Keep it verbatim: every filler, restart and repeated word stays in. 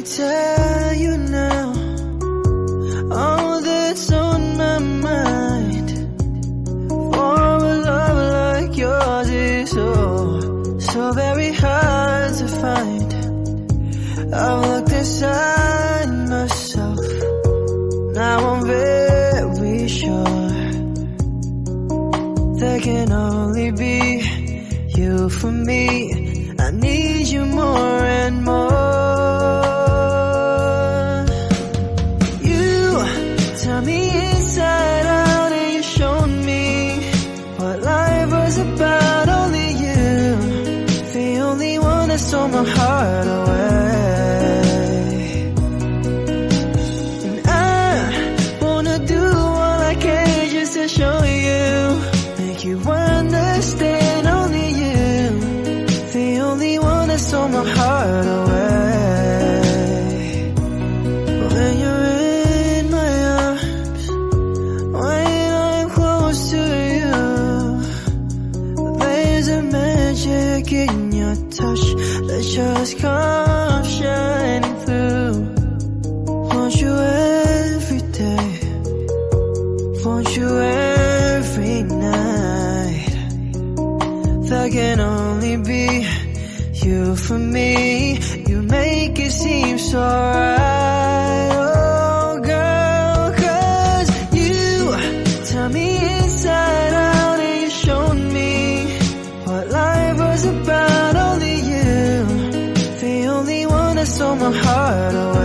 tell you now all that's on my mind. For a love like yours is so, so very hard to find. I've looked inside myself, now I'm very sure there can only be you for me. I need you more and more. You tell me inside out and you showed me what life was about. Only you, the only one that stole my heart away. And I wanna do all I can just to show you, make you understand. Only you, the only one that stole my heart away. When you're in my arms, when I'm close to you, there's a magic in your touch that just comes shining through. Want you every day, want you every night. There can only be you for me. You make it seem so right, oh girl, 'cause you tell me inside out and you showed me what life was about. Only you, the only one that stole my heart away.